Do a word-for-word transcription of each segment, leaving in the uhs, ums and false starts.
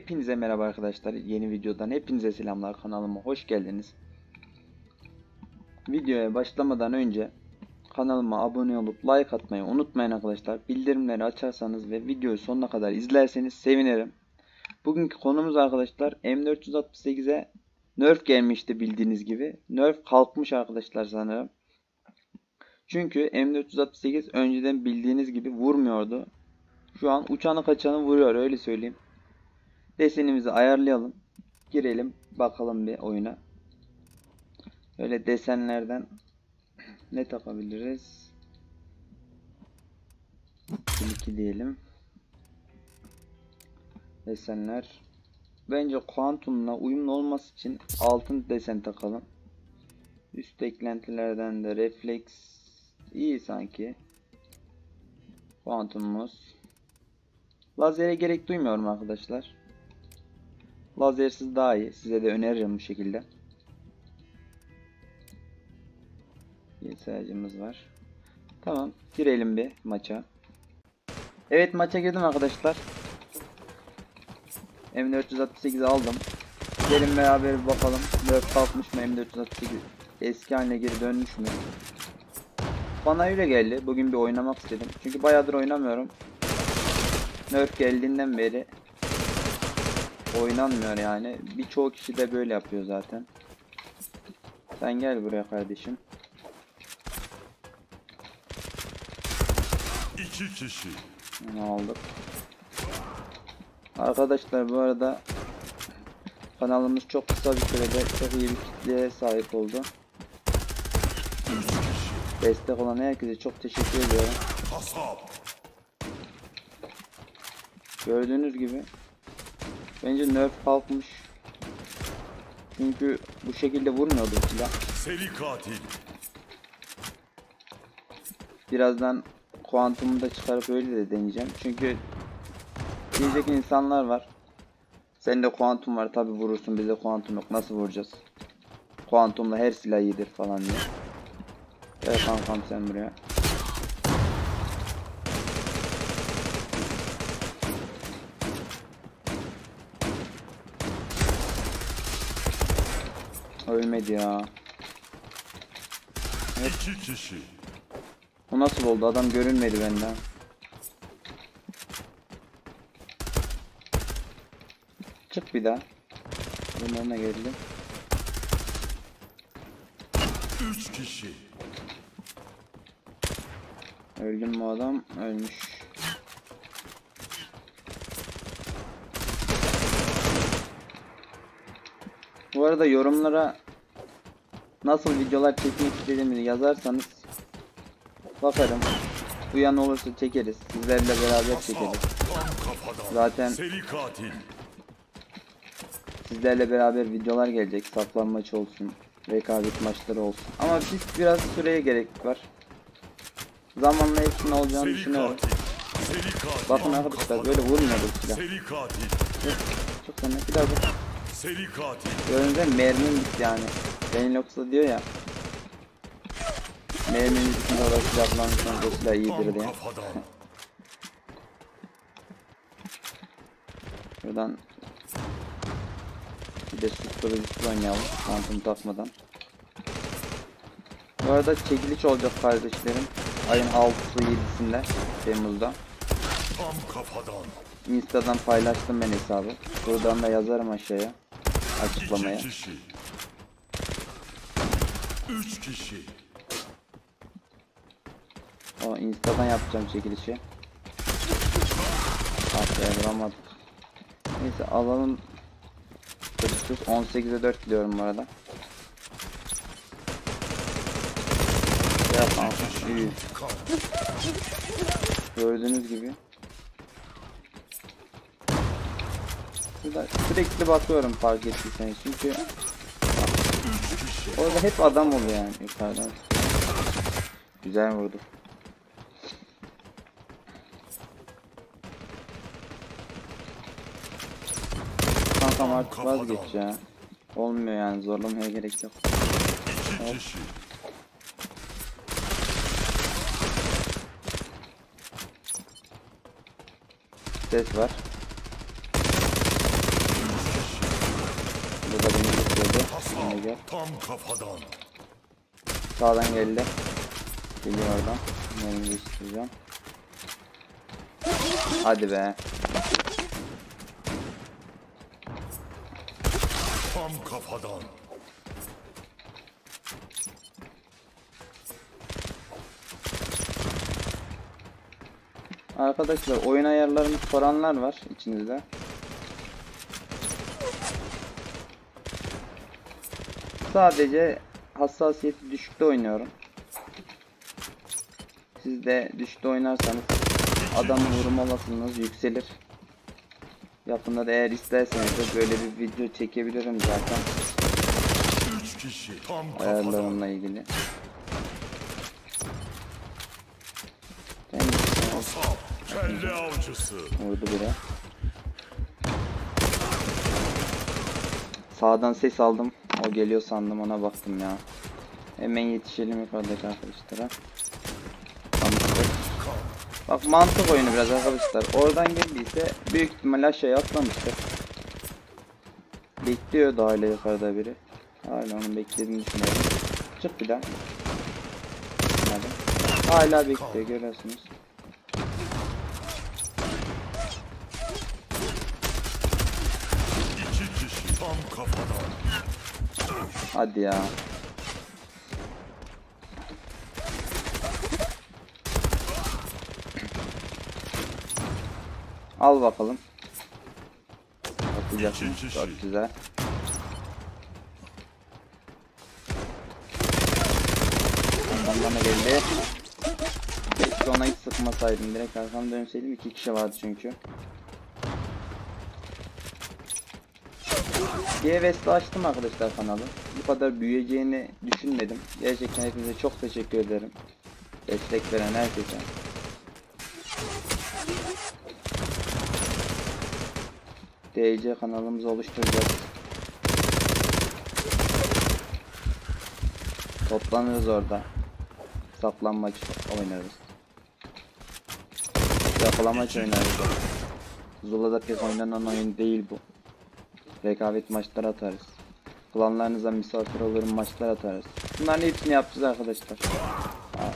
Hepinize merhaba arkadaşlar. Yeni videodan hepinize selamlar. Kanalıma hoş geldiniz. Videoya başlamadan önce kanalıma abone olup like atmayı unutmayın arkadaşlar. Bildirimleri açarsanız ve videoyu sonuna kadar izlerseniz sevinirim. Bugünkü konumuz arkadaşlar M dört yüz altmış sekize nerf gelmişti bildiğiniz gibi. Nerf kalkmış arkadaşlar sanırım. Çünkü M dört yüz altmış sekiz önceden bildiğiniz gibi vurmuyordu. Şu an uçanı kaçanı vuruyor, öyle söyleyeyim. Desenimizi ayarlayalım. Girelim bakalım bir oyuna. Öyle desenlerden ne takabiliriz? iki diyelim. Desenler. Bence kuantumla uyumlu olması için altın desen takalım. Üst eklentilerden de refleks iyi sanki. Kuantumumuz. Lazere gerek duymuyorum arkadaşlar. Lazersiz daha iyi. Size de öneririm bu şekilde. Bir sayacımız var. Tamam. Girelim bir maça. Evet, maça girdim arkadaşlar. M dört yüz altmış sekizi aldım. Gelin beraber bir bakalım. Nerf kalkmış mı, M dört yüz altmış sekiz eski haline geri dönmüş mü? Bana öyle geldi. Bugün bir oynamak istedim. Çünkü bayağıdır oynamıyorum. Nerf geldiğinden beri oynanmıyor yani. Birçoğu kişi de böyle yapıyor zaten. Sen gel buraya kardeşim. İki kişi. Onu aldık. Arkadaşlar bu arada kanalımız çok kısa bir sürede çok iyi bir kitleye sahip oldu. Destek olan herkese çok teşekkür ediyorum. Gördüğünüz gibi bence nerf kalkmış. Çünkü bu şekilde vurmuyordu silah. Seri katil. Birazdan kuantumu da çıkarıp öyle de deneyeceğim. Çünkü diyecek insanlar var. Sende kuantum var tabi vurursun, bize kuantum yok, nasıl vuracağız? Kuantumla her silah iyidir falan diye. Gel kankam sen buraya. Ölmedi ya. Evet. İki kişi. O nasıl oldu? Adam görünmedi benden. Çık bir daha. Bunlarına geldi. Üç kişi. Öldü mü adam? Ölmüş. Bu arada yorumlara nasıl videolar çekmek istediğimi yazarsanız bakarım. Duyan olursa çekeriz. Sizlerle beraber çekeriz. Zaten sizlerle beraber videolar gelecek. Saklanmaç olsun, rekabet maçları olsun. Ama biz biraz süreye gerek var. Zamanla hepsinin olacağını düşünüyorum. Bakın arkadaşlar, böyle vurmuyordu silah. Çok önemli. Bir daha bak. Gördüğünüzde mermim bitti yani. Benlox'la diyor ya. Merminin bittiğinde olarak silahlanırsanız o silah iyidir diye. Buradan bir de susturucu oynayalım. Kuantum takmadan. Bu arada çekiliş olacak kardeşlerim. Ayın altısı yedisinde Temmuz'da. Insta'dan paylaştım ben hesabı. Buradan da yazarım aşağıya açıklamaya. İki kişi. Üç kişi. O Insta'dan yapacağım çekilişi. Haftaya vuramadık. Neyse alalım. on sekize dört gidiyorum bu arada. Yapma. İyi. Gördüğünüz gibi. Burada sürekli bakıyorum fark ettiyseniz, çünkü orada hep adam oluyor yani yukarıdan. Güzel vurdu. Kankam artık vazgeç ya. Olmuyor yani, zorlamaya gerek yok. Hop. Ses var. Yine gel. Tam kafadan. Sağdan geldi. Geliyor oradan. Benim geçtireceğim. Hadi be. Tam kafadan. Arkadaşlar oyun ayarlarını soranlar var içinizde. Sadece hassasiyeti düşükte oynuyorum. Siz de düşükte oynarsanız adamın vurma olasılığınız yükselir. Yakında da eğer isterseniz de böyle bir video çekebilirim zaten. Üç kişi. Tam kafadan. Ayarlarımla ilgili. Kasap. Kelle avcısı. Vurdu biri. Sağdan ses aldım. O geliyor sandım, ona baktım ya. Hemen yetişelim yukarıdaki arkadaşlara. Mantık. Bak mantık oyunu biraz arkadaşlar. Oradan geldiyse büyük ihtimalle aşağıya atlamıştır. Bekliyor da hala yukarıda biri. Hala onun beklediğini düşünüyorum. Çık bir daha. Hadi. Hala bekliyor, görüyorsunuz. İki kişi. Tam kafadan. Hadi ya. Al bakalım. Atacaksın. Çok güzel. Ondan bana geldi. Keşke ona hiç sıkmasaydım. Direkt arkam dönseydim. İki kişi vardı çünkü. diye Vesile açtım arkadaşlar kanalı. Bu kadar büyüyeceğini düşünmedim. Gerçekten hepinize çok teşekkür ederim. Destek veren herkese. D C kanalımızı oluşturacağız. Toplanırız orada. Saklanmaç oynarız. Yakalamaç oynarız. Zula'da pek oynanan oyun değil bu. Rekabet maçları atarız. Klanlarınıza misafir olurum, maçlar atarız. Bunların hepsini yapacağız arkadaşlar. Ha.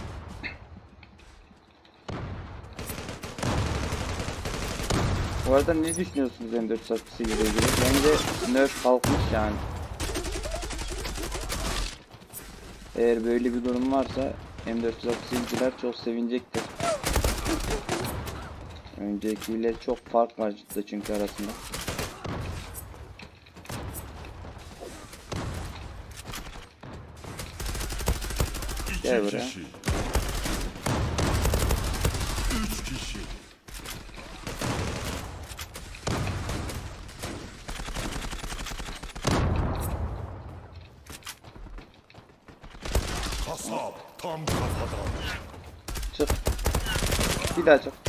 Bu arada ne düşünüyorsunuz M dört yüz altmış ile ilgili? Bence nerf kalkmış yani. Eğer böyle bir durum varsa M dört yüz altmış'ciler çok sevinecektir. Öncekiyle çok fark var cidden çünkü arasında. Gel buraya. Kişi. Üç kişi. Kasap tam kafadan. Çık. Bir daha çık.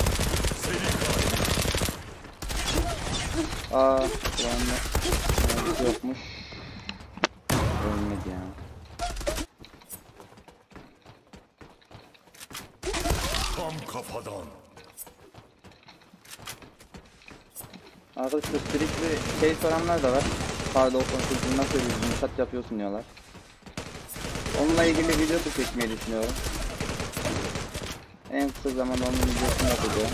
Aa, buranın yokmuş. Ölmedi ya. Tam kafadan. Arkadaşlar sürekli şey soranlar da var. Pardon, o konuşuyorsun, nasıl bir yumuşat yapıyorsun diyorlar. Onunla ilgili video da çekmeyi düşünüyorum. En kısa zamanda onun videosunu yapacağım.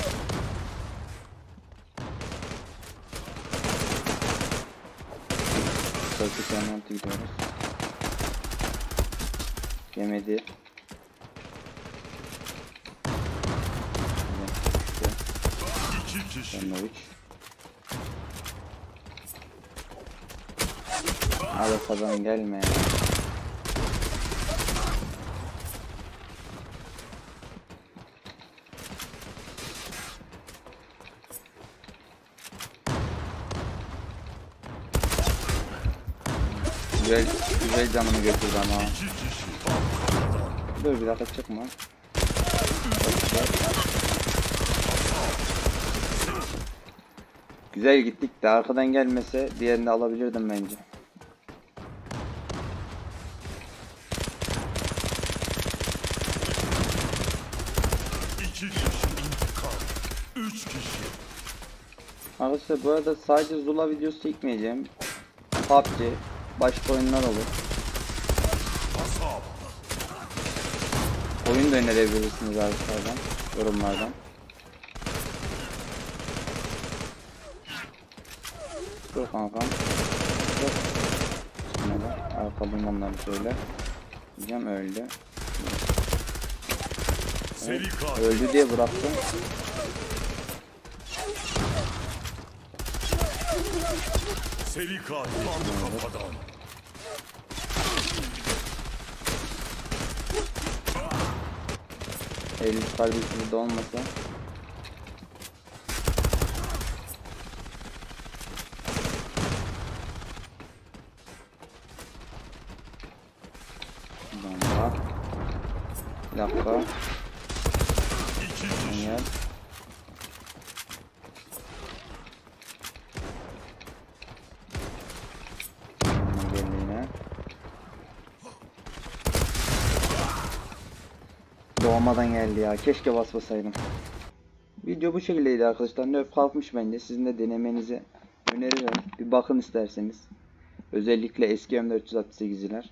Turkish Emerald'a gidiyoruz. Gemedi. İki kişi. Sandviç. Hadi kazan gelme ya. Güzel, güzel canımı götürdü ama. Dur bir dakika, çıkma. Güzel gittik de arkadan gelmese diğerini alabilirdim bence. İki kişi intikam. Üç kişi. Arkadaşlar bu arada sadece Zula videosu çekmeyeceğim. P U B G, başka oyunlar olur. Kasap. Oyun da önerebilirsiniz arkadaşlardan, yorumlardan. Dur kankam. Dur. Şimdi arkalım onları şöyle. Diyeceğim öldü. Seri Evet, katil. öldü diye bıraktım. Seri katil. Tam kafadan. Elif kardeşi burada olmasa. Bomba. Bir dakika. İki kişi. Gel. Geldi yine. Doğmadan geldi ya. Keşke basmasaydım. Video bu şekildeydi arkadaşlar. Nerf kalkmış bence. Sizin de denemenizi öneririm. Bir bakın isterseniz. Özellikle eski M dört yüz altı sekiz'ler.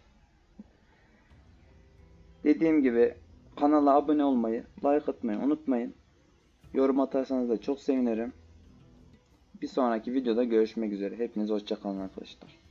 Dediğim gibi kanala abone olmayı, like atmayı unutmayın. Yorum atarsanız da çok sevinirim. Bir sonraki videoda görüşmek üzere. Hepiniz hoşça kalın arkadaşlar.